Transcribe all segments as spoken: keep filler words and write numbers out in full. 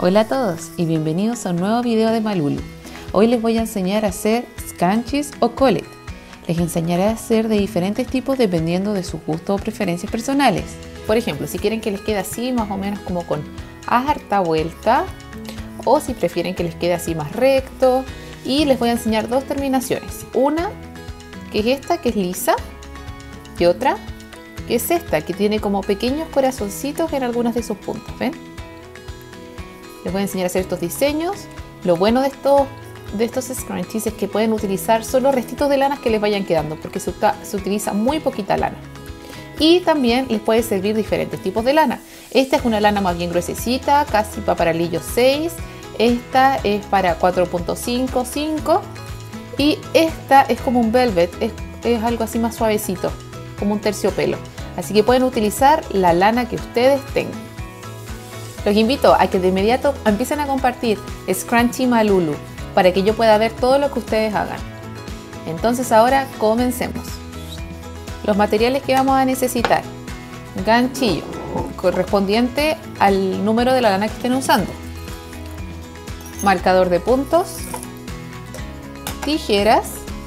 Hola a todos y bienvenidos a un nuevo video de Malulu. Hoy les voy a enseñar a hacer scrunchies o collet. Les enseñaré a hacer de diferentes tipos dependiendo de sus gustos o preferencias personales. Por ejemplo, si quieren que les quede así más o menos como con harta vuelta, o si prefieren que les quede así más recto. Y les voy a enseñar dos terminaciones, una que es esta, que es lisa, y otra que es esta, que tiene como pequeños corazoncitos en algunas de sus puntas, ¿ven? Les voy a enseñar a hacer estos diseños. Lo bueno de estos, de estos scrunchies es que pueden utilizar solo restitos de lanas que les vayan quedando, porque se, se utiliza muy poquita lana. Y también les puede servir diferentes tipos de lana. Esta es una lana más bien gruesecita, casi para paralillo seis. Esta es para cuatro punto cinco, cinco. Y esta es como un velvet, es, es algo así más suavecito, como un terciopelo. Así que pueden utilizar la lana que ustedes tengan. Los invito a que de inmediato empiecen a compartir Scrunchie Malulu para que yo pueda ver todo lo que ustedes hagan. Entonces ahora comencemos. Los materiales que vamos a necesitar: ganchillo correspondiente al número de la lana que estén usando, marcador de puntos, tijeras,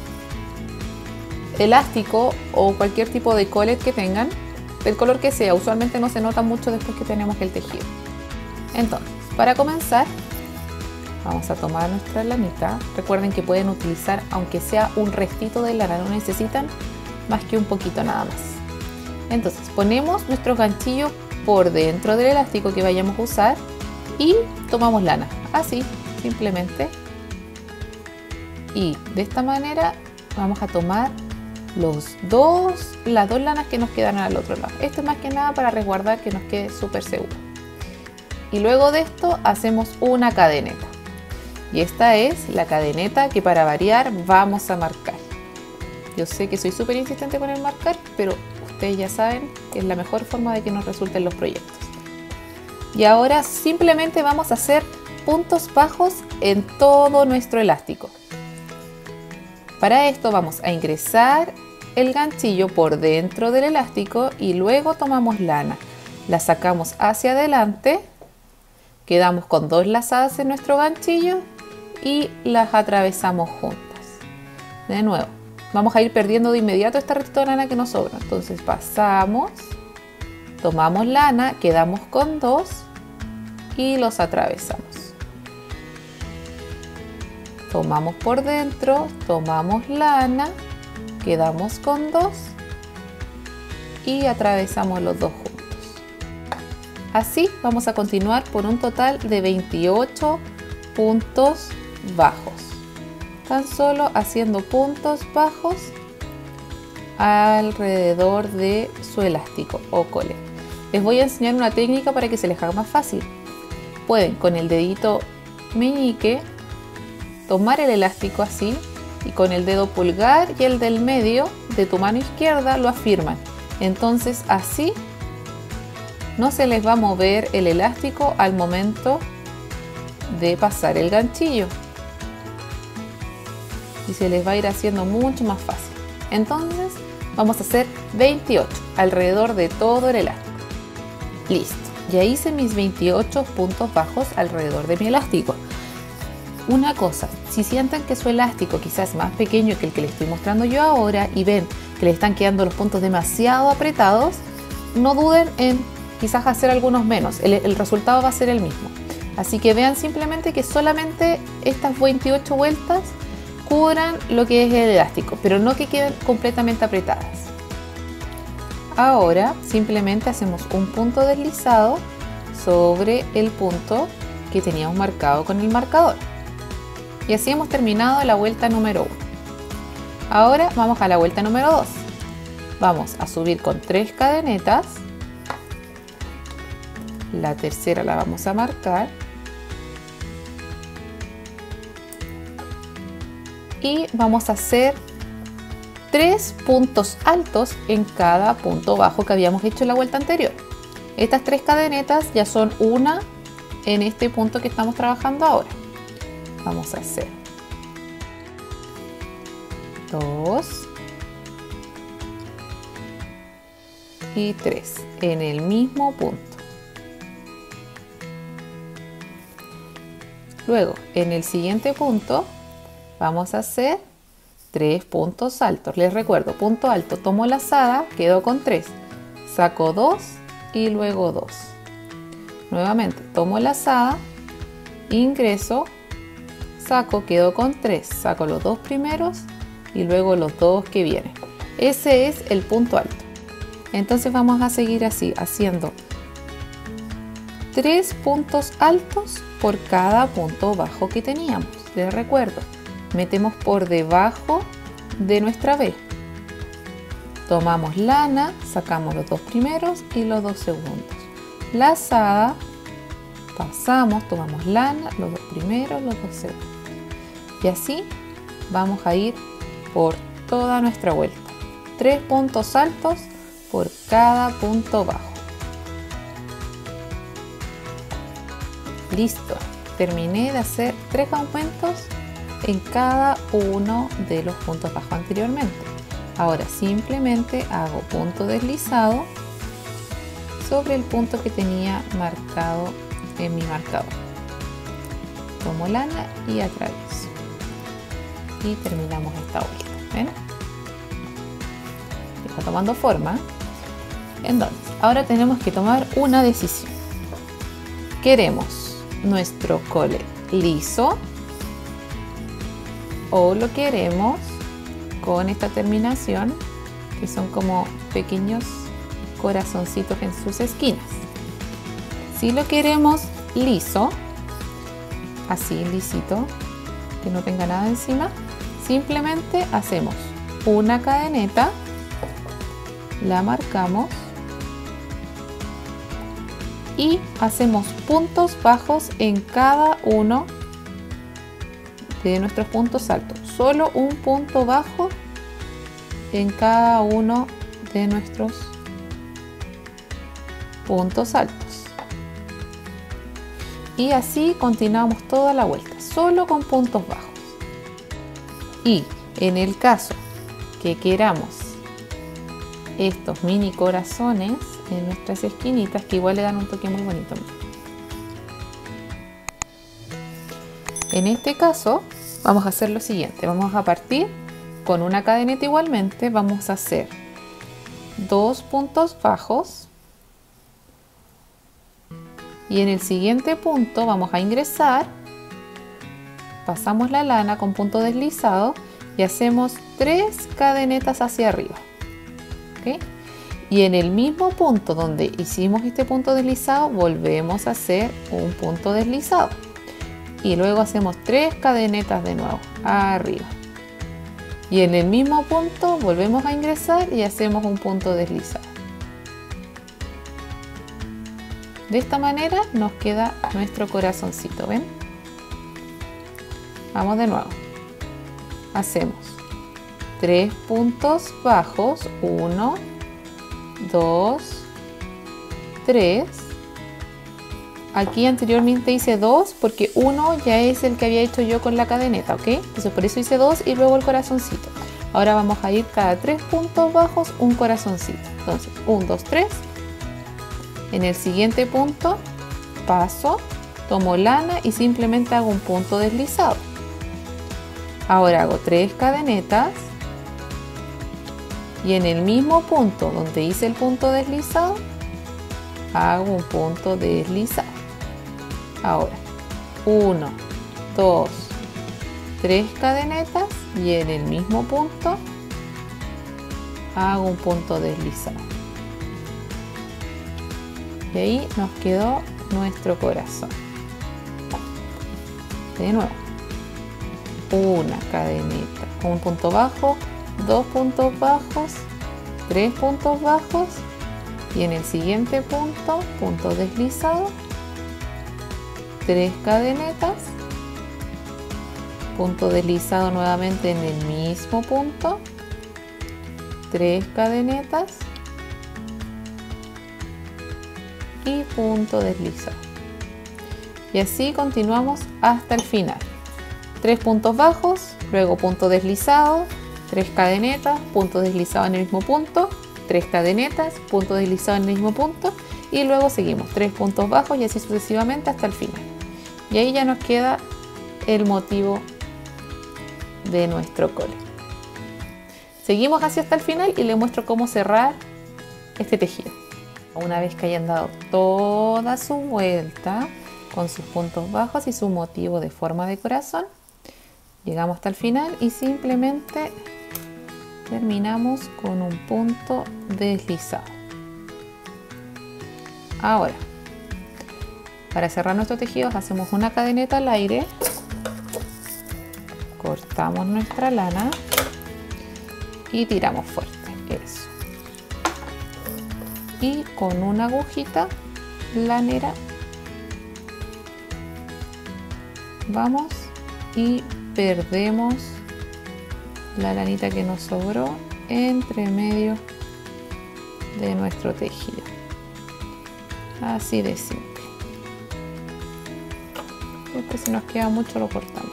elástico o cualquier tipo de collet que tengan, del color que sea. Usualmente no se nota mucho después que tenemos el tejido. Entonces, para comenzar, vamos a tomar nuestra lanita. Recuerden que pueden utilizar aunque sea un restito de lana, no necesitan más que un poquito nada más. Entonces, ponemos nuestro ganchillo por dentro del elástico que vayamos a usar y tomamos lana, así, simplemente. Y de esta manera vamos a tomar los dos, las dos lanas que nos quedan al otro lado. Esto es más que nada para resguardar que nos quede súper seguro. Y luego de esto hacemos una cadeneta. Y esta es la cadeneta que, para variar, vamos a marcar. Yo sé que soy súper insistente con el marcar, pero ustedes ya saben que es la mejor forma de que nos resulten los proyectos. Y ahora simplemente vamos a hacer puntos bajos en todo nuestro elástico. Para esto vamos a ingresar el ganchillo por dentro del elástico y luego tomamos lana, la sacamos hacia adelante, quedamos con dos lazadas en nuestro ganchillo y las atravesamos juntas. De nuevo, vamos a ir perdiendo de inmediato esta restito de lana que nos sobra. Entonces pasamos, tomamos lana, quedamos con dos y los atravesamos. Tomamos por dentro, tomamos lana, quedamos con dos y atravesamos los dos juntos. Así vamos a continuar por un total de veintiocho puntos bajos, tan solo haciendo puntos bajos alrededor de su elástico o collet. Les voy a enseñar una técnica para que se les haga más fácil. Pueden con el dedito meñique tomar el elástico así y con el dedo pulgar y el del medio de tu mano izquierda lo afirman. Entonces así no se les va a mover el elástico al momento de pasar el ganchillo y se les va a ir haciendo mucho más fácil. Entonces vamos a hacer veintiocho alrededor de todo el elástico. Listo, ya hice mis veintiocho puntos bajos alrededor de mi elástico. Una cosa, si sienten que su elástico quizás es más pequeño que el que les estoy mostrando yo ahora y ven que le están quedando los puntos demasiado apretados, no duden en quizás hacer algunos menos, el, el resultado va a ser el mismo. Así que vean simplemente que solamente estas veintiocho vueltas cubran lo que es el elástico, pero no que queden completamente apretadas. Ahora simplemente hacemos un punto deslizado sobre el punto que teníamos marcado con el marcador. Y así hemos terminado la vuelta número uno. Ahora vamos a la vuelta número dos. Vamos a subir con tres cadenetas. La tercera la vamos a marcar. Y vamos a hacer tres puntos altos en cada punto bajo que habíamos hecho en la vuelta anterior. Estas tres cadenetas ya son una en este punto que estamos trabajando ahora. Vamos a hacer dos y tres en el mismo punto. Luego, en el siguiente punto, vamos a hacer tres puntos altos. Les recuerdo, punto alto, tomo lazada, quedo con tres, saco dos y luego dos. Nuevamente, tomo lazada, ingreso, saco, quedo con tres, saco los dos primeros y luego los dos que vienen. Ese es el punto alto. Entonces vamos a seguir así, haciendo tres puntos altos por cada punto bajo que teníamos. Les recuerdo, metemos por debajo de nuestra B. Tomamos lana, sacamos los dos primeros y los dos segundos. Lazada, pasamos, tomamos lana, los dos primeros, los dos segundos. Y así vamos a ir por toda nuestra vuelta. Tres puntos altos por cada punto bajo. Listo, terminé de hacer tres aumentos en cada uno de los puntos bajos anteriormente. Ahora simplemente hago punto deslizado sobre el punto que tenía marcado en mi marcador. Tomo lana y atravieso. Y terminamos esta vuelta. ¿Ven? Está tomando forma. Entonces, ahora tenemos que tomar una decisión. ¿Queremos nuestro collet liso o lo queremos con esta terminación que son como pequeños corazoncitos en sus esquinas? Si lo queremos liso, así lisito, que no tenga nada encima, simplemente hacemos una cadeneta, la marcamos y hacemos puntos bajos en cada uno de nuestros puntos altos. Solo un punto bajo en cada uno de nuestros puntos altos. Y así continuamos toda la vuelta, solo con puntos bajos. Y en el caso que queramos estos mini corazones en nuestras esquinitas, que igual le dan un toque muy bonito. En este caso vamos a hacer lo siguiente, vamos a partir con una cadeneta igualmente, vamos a hacer dos puntos bajos y en el siguiente punto vamos a ingresar, pasamos la lana con punto deslizado y hacemos tres cadenetas hacia arriba. ¿Okay? Y en el mismo punto donde hicimos este punto deslizado, volvemos a hacer un punto deslizado. Y luego hacemos tres cadenetas de nuevo, arriba. Y en el mismo punto volvemos a ingresar y hacemos un punto deslizado. De esta manera nos queda nuestro corazoncito, ¿ven? Vamos de nuevo. Hacemos tres puntos bajos, uno, dos, tres. Aquí anteriormente hice dos porque uno ya es el que había hecho yo con la cadeneta, ¿ok? Entonces por eso hice dos y luego el corazoncito. Ahora vamos a ir cada tres puntos bajos un corazoncito. Entonces uno, dos, tres. En el siguiente punto paso, tomo lana y simplemente hago un punto deslizado. Ahora hago tres cadenetas. Y en el mismo punto donde hice el punto deslizado, hago un punto deslizado. Ahora, uno, dos, tres cadenetas y en el mismo punto hago un punto deslizado. Y ahí nos quedó nuestro corazón. De nuevo, una cadeneta, un punto bajo, dos puntos bajos, tres puntos bajos y en el siguiente punto, punto deslizado, tres cadenetas, punto deslizado nuevamente en el mismo punto, tres cadenetas y punto deslizado. Y así continuamos hasta el final. Tres puntos bajos, luego punto deslizado, tres cadenetas, punto deslizado en el mismo punto, tres cadenetas, punto deslizado en el mismo punto y luego seguimos tres puntos bajos y así sucesivamente hasta el final. Y ahí ya nos queda el motivo de nuestro cole. Seguimos así hasta el final y les muestro cómo cerrar este tejido. Una vez que hayan dado toda su vuelta con sus puntos bajos y su motivo de forma de corazón, llegamos hasta el final y simplemente terminamos con un punto deslizado. Ahora, para cerrar nuestros tejidos hacemos una cadeneta al aire, cortamos nuestra lana y tiramos fuerte, eso. Y con una agujita lanera vamos y perdemos la lanita que nos sobró entre medio de nuestro tejido. Así de simple. Después si nos queda mucho lo cortamos.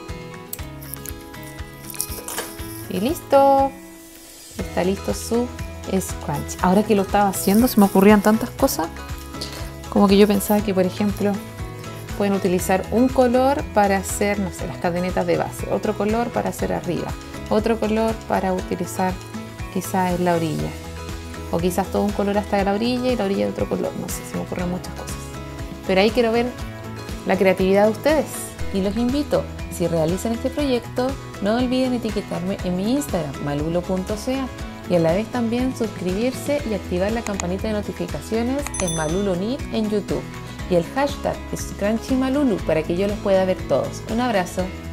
Y listo. Está listo su scrunchie. Ahora que lo estaba haciendo se me ocurrían tantas cosas. Como que yo pensaba que, por ejemplo, pueden utilizar un color para hacer, no sé, las cadenetas de base, otro color para hacer arriba, otro color para utilizar quizás en la orilla, o quizás todo un color hasta la orilla y la orilla de otro color, no sé, se me ocurren muchas cosas. Pero ahí quiero ver la creatividad de ustedes y los invito, si realizan este proyecto, no olviden etiquetarme en mi Instagram, malulo punto c a, y a la vez también suscribirse y activar la campanita de notificaciones en Malulo Knit en YouTube y el hashtag scrunchiemalulu para que yo los pueda ver todos. Un abrazo.